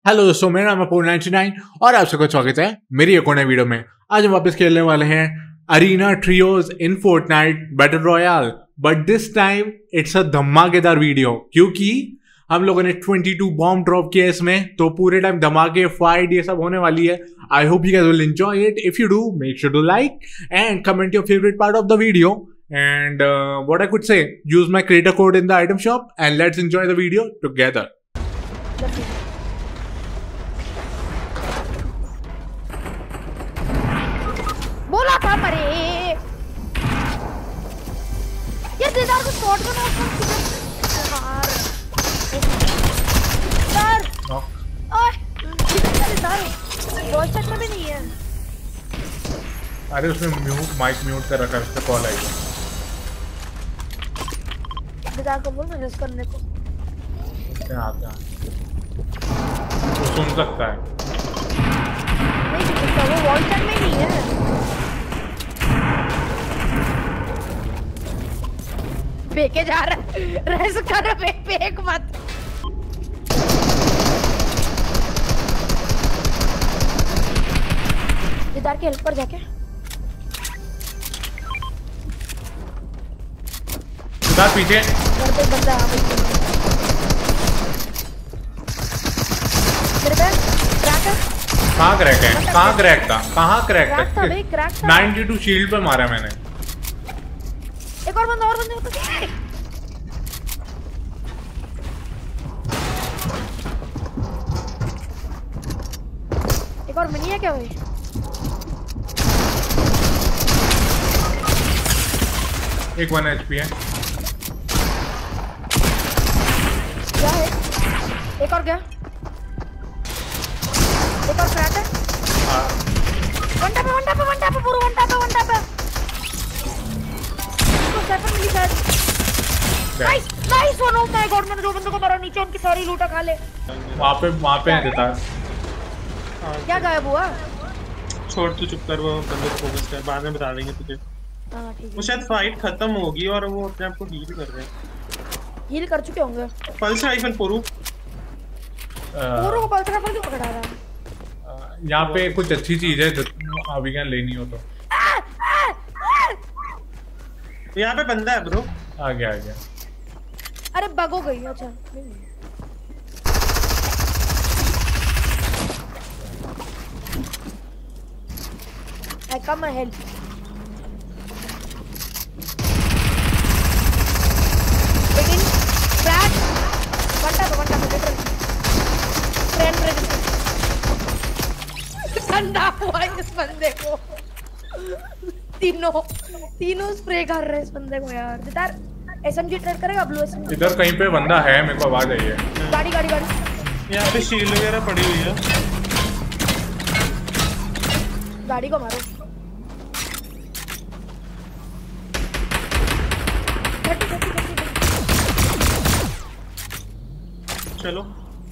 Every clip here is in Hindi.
हेलो दोस्तों, मेरा नाम है Poor99 और आप सबका स्वागत है मेरी एक और नई वीडियो में। आज हम वापस खेलने वाले हैं arena trios in Fortnite battle royale, but this time it's a धमाकेदार वीडियो क्योंकि हम लोगों ने 22 बॉम्ब ड्रॉप किया इसमें, तो पूरे टाइम धमाके फाइट ये सब होने वाली है। I hope you guys will enjoy it. If you do, make sure to like and comment your favourite part of the video and what I could say, use my creator code in the item shop and let's enjoy the video together. बोला था मरे ये दीदार को स्पॉट करना यार सर ओए दीदार वॉइस चेक में भी नहीं है। अरे उसने माइक म्यूट कर रखा है, उससे कॉल आई। दीदार को बोल मैं रेस करने को आता वो सुन सकता है। नहीं सुन सकता, वो वॉइस चेक में नहीं है। फेंके जा रहा रेस कर फेंक मत। दीदार के हेल्प पर जाके पीछे घर पे बंदा आ गया। मेरे पे क्रैक है। कहां क्रैक है? कहां क्रैक था? कहां क्रैक था? क्रैक था। 92 शील्ड पे मारा मैंने। एक और बंदा एक और मिनी है क्या भाई? एक 1 HP है। क्या है? एक और क्या? एक और क्रैक है। वन टैप पे पूरा वन टैप पे। तो सेवन मिली शायद। Nice one oh my god, मैंने जो बंदे को मारा नीचे उनकी सारी लूटा खा ले। वहां पे है देता। क्या गायब हुआ? छोड़ तू, चुप कर, वो बंदे को फोकस कर, बाद में बता देंगे तुझे। हां ठीक है। वो शायद फाइट खत्म होगी और वो अपने आप को हील कर रहे हैं। हील कर चुके होंगे। पल्स राइफल पोरू को पल्स राइफल क्यों पकड़ा रहा है? यहाँ पे कुछ अच्छी चीज है जो अभी क्या लेनी हो तो। यहाँ पे बंदा है ब्रो। आ गया। अरे बग हो गई। अच्छा I come and help. Begin. Crash. One tap, literally. Friend. ठंडा हुआ इस बंदे को। तीनों स्प्रे कर रहे इस बंदे को यार। दीदार SMG ट्रेड करेगा? Blue SMG। इधर कहीं पे बंदा है, मेरे को आवाज आई है। गाड़ी। यहाँ पे शील्ड वगैरह पड़ी हुई है। गाड़ी को मारो। चलो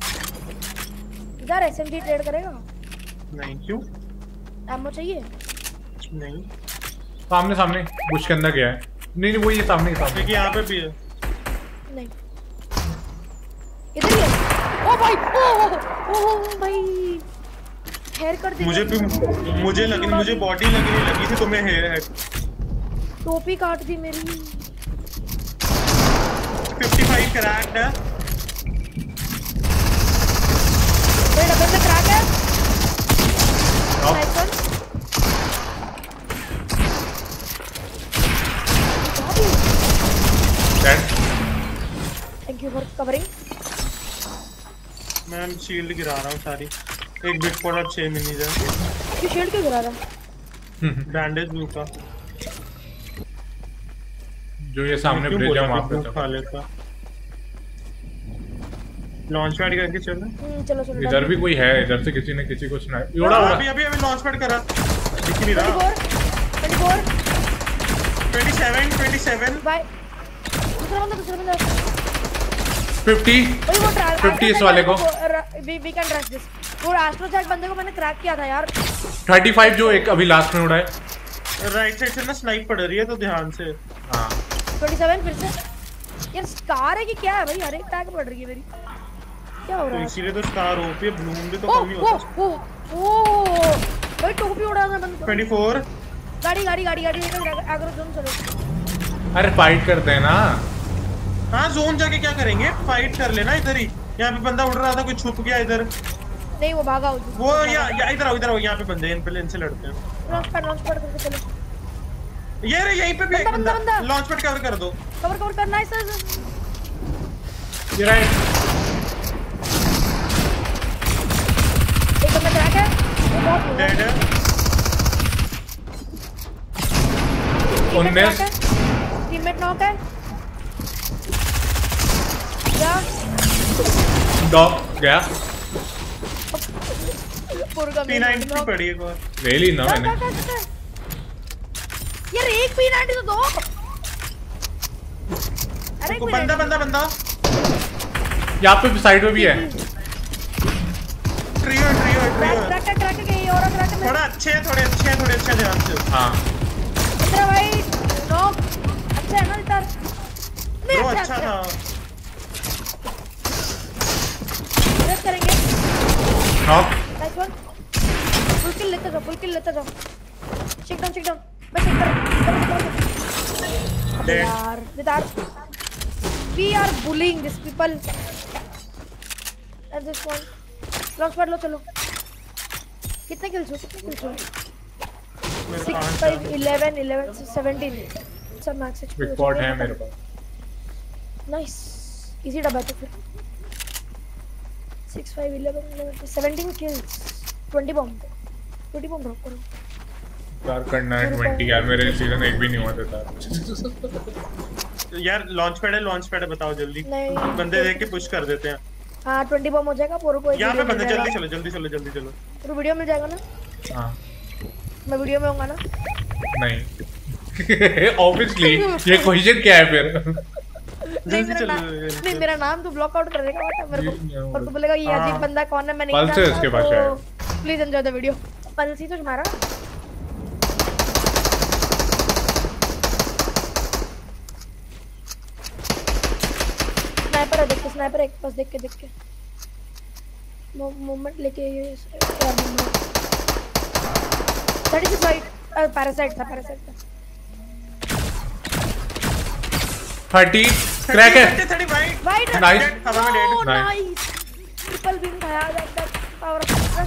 इधर SMG ट्रेड करेगा? नहीं, क्यों? एमो चाहिए? नहीं, सामने बुश के अंदर गया है। नहीं वो ये सामने क्योंकि यहाँ पे भी है। नहीं इधर ही है। ओ भाई ओ भाई हेयर कर दे। मुझे बॉडी लगी थी, तुम्हें हेयर है। टोपी काट दी मेरी। 55 क्रैक्ड है। मेरे डब्बे में क्रैक है। Nice one. Thank you for covering. मैं शील्ड गिरा रहा हूँ सारी। एक बिग पॉट और 6 मिनीज है। ये शील्ड क्यों गिरा रहा? बैंडेज ब्लू का जो ये सामने ब्रिज है वहां पे खा लेता। लॉन्च पैड करके चलो। इधर भी कोई है, इधर से किसी ने किसी को सुना। अभी लॉन्च पैड करा, दिख नहीं रहा। 27 भाई दूसरा बंदा 50 इस वाले को। We can rush this. वो एस्ट्रोजैट बंदे को मैंने क्रैक किया था यार। 35 जो एक अभी लास्ट में उड़ा है। राइट साइड से ना स्नाइप पड़ रही है, तो ध्यान से। हां 27 फिर से यार स्कार है कि क्या है भाई? हर एक टैग पड़ रही है मेरी। क्या हो तो रहा है? इसीलिए तो स्टार ओपी ब्लूम भी तो ओ कम ही ओ होता है। ओ भाई टोपी उड़ाना बंद करो। 24 गाड़ी लेकर एग्रो जोन चलो। अरे फाइट करते हैं ना। हाँ जोन जाके क्या करेंगे, फाइट कर लेना इधर ही। यहाँ पे बंदा उड़ रहा था, कोई छुप गया इधर। नहीं वो भागा वो या इधर आओ यहाँ पे बंदे हैं, पहले इनसे लड़ते हैं। लॉन्च पैड करके चलो। ये रे यहीं पे भी एक बंदा। बंदा, लॉन्च पैड कवर कर दो। कवर करना है सर। ये राइट। एक बंदा क्रैक है, वो बहुत डेड है। 19 टीममेट नॉक है। क्या डॉग गया। पूरा P90 पड़ी एक और। ले ली ना मैंने। यार एक P90 तो दो। अरे एक बंदा यहाँ पे साइड में भी है। ट्रियो क्रैक ये और क्रैक में थोड़े अच्छे ध्यान से। हाँ इधर भाई नॉक अच्छा है ना इधर। वो अच्छा था। रेस करेंगे। Knock. Nice one. Full kill लेते जाओ। चेक डाउन मैं चेक कर। Dead. यार विदार we are bullying these people at this point। Launch pad लो चलो। कितने किल्स हो? 6 5 11 17 सब मैक्स एचपी। बिग पॉट है मेरे पास। नाइस इजी डब्बा तो फिर 6 5 11 17 किल्स 20 बॉम्ब ड्रॉप करो। यार करना है 20 यार, मेरे सीजन 1 भी नहीं हुआ था यार। लॉन्च पैड है बताओ जल्दी। बंदे देख के पुश कर देते हैं। हाँ 20 बॉम्ब हो जाएगा। पूरा कोई यहाँ पे बंदे जल्दी चलो। पूरा वीडियो मिल जाएगा ना? हाँ मैं वीडियो में होऊंगा ना? नहीं ऑब्वियसली। ये क्वेश्चन क्या है फिर? नहीं मेरा नाम तो ब्लॉक आउट कर देगा मेरे को और तू बोलेगा ये अजीब बंदा कौन है, मैं नहीं जानता। पल्स इसके पास है। Please enjoy the video. Pulse ही तो तुम्हारा स्नाइपर है। देखो स्नाइपर एक पास देख के मूवमेंट लेके ये 36 वाइट पैरासाइट था 30 क्रैक है। 30 वाइट नाइस हवा में डेड। नाइस ट्रिपल बीम खाया जाता है। पावर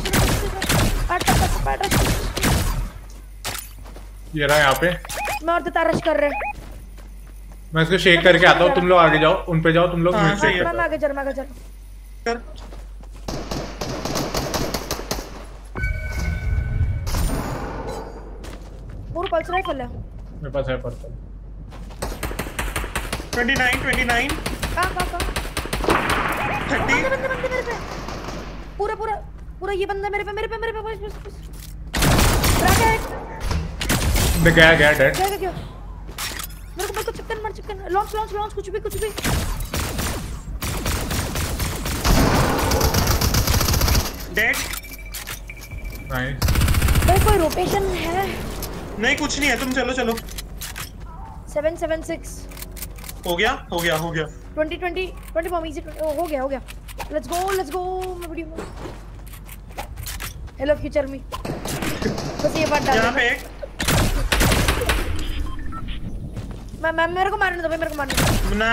ये रहा यहाँ पे। मैं और देता रश कर रहे। मैं इसको शेक करके आता हूँ, तुम लोग आगे जाओ, उन पे जाओ तुम लोग। हाँ, सही है। मैं आगे चल कर। पूरा पल्स राइफल है मेरे पास है पर्पल। 29 कहाँ 30 बंदे मेरे पे। पूरा ये बंदा मेरे पे बस गया डेड। क्या मेरे को चिकन लॉन्च कुछ भी डेड। नाइस। भाई कोई रोटेशन है? नहीं कुछ नहीं है, तुम चलो। 776 हो गया 20 बॉम्ब इजी हो गया। लेट्स गो मैं वीडियो में। हेलो फ्यूचर मी बस ये बात डाल। यहाँ पे एक मैं मेरे को मारने दो। ना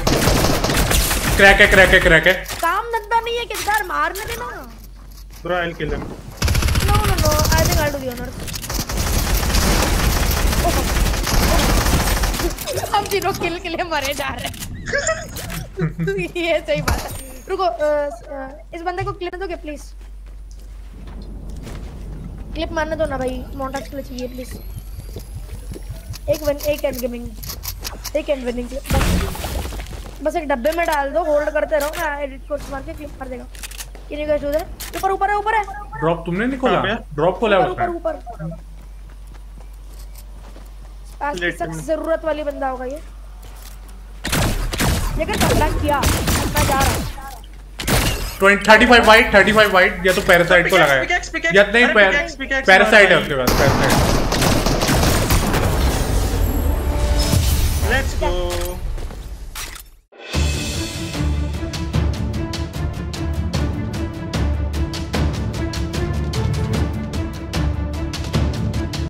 क्रैक है। काम धंधा नहीं है किधर मारने देना। Bro I will kill him. No I think I do the honour. हम तीनों किल के लिए मरे जा रहे हैं। ये सही बात है। रुको इस बंदे को क्लिप दोगे प्लीज? क्लिप मारने दो ना भाई, मॉन्टाज के लिए चाहिए प्लीज। एक एंड गेमिंग एक एंड विनिंग क्लिप बस एक डब्बे में डाल दो, होल्ड करते रहो, मैं एडिट कोर्स मार के क्लिप कर देगा। किन गाइस उधर ऊपर है। ड्रॉप तुमने नहीं खोला? ड्रॉप खोला उसने। ऊपर आज सख्त जरूरत वाली बंदा होगा ये। लेकिन कब्ला किया मैं जा रहा हूं। 35 वाइट या तो पैरासाइट को लगाया या नहीं। पैरासाइट है उसके पास। पैरासाइट